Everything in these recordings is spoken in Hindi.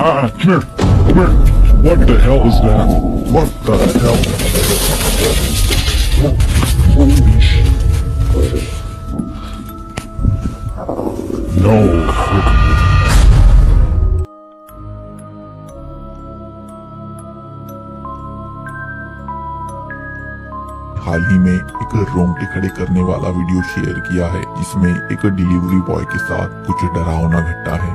What the hell is that? What the hell? Holy shit. No. हाल ही में एक रोंगटे खड़े करने वाला वीडियो शेयर किया है जिसमें एक डिलीवरी बॉय के साथ कुछ डरावना घटना है।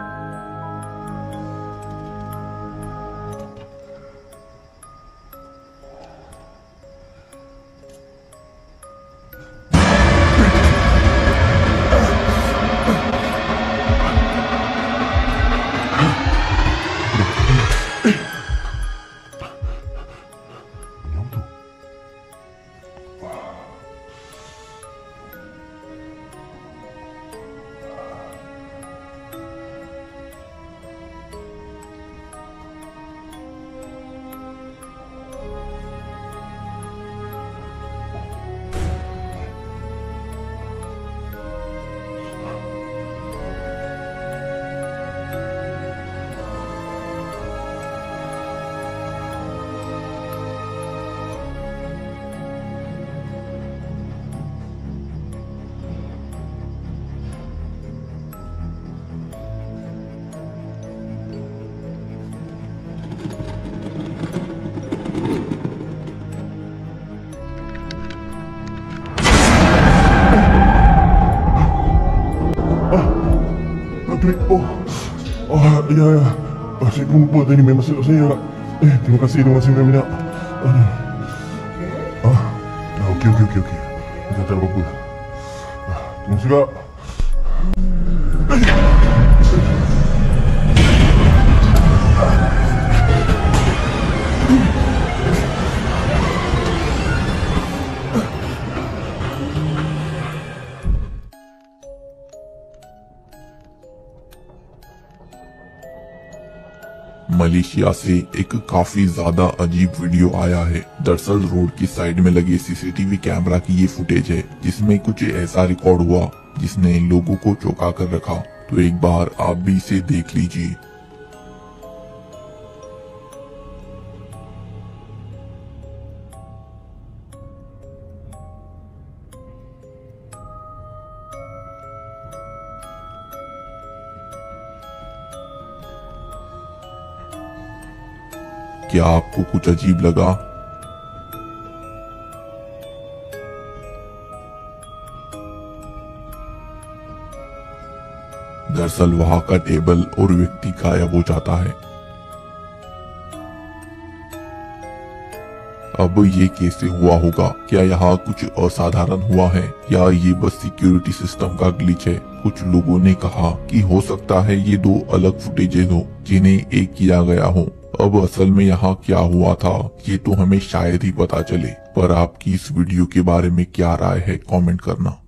Ya, masih bumbu tadi memang masuk saya. Terima kasih banyak. Okey. Kita tak apa-apa. Terima kasih kak. Malaysia से एक काफी ज्यादा अजीब वीडियो आया है। दरअसल रोड की साइड में लगे सीसीटीवी कैमरा की ये फुटेज है जिसमें कुछ ऐसा रिकॉर्ड हुआ जिसने लोगों को चौंका कर रखा। तो एक बार आप भी इसे देख लीजिए। क्या आपको कुछ अजीब लगा? दरअसल वहां का टेबल और व्यक्ति गायब हो जाता है। अब ये कैसे हुआ होगा? क्या यहाँ कुछ असाधारण हुआ है या ये बस सिक्योरिटी सिस्टम का ग्लिच है? कुछ लोगों ने कहा कि हो सकता है ये दो अलग फुटेजेस हो जिन्हें एक किया गया हो। अब असल में यहाँ क्या हुआ था ये तो हमें शायद ही पता चले। पर आपकी इस वीडियो के बारे में क्या राय है कमेंट करना।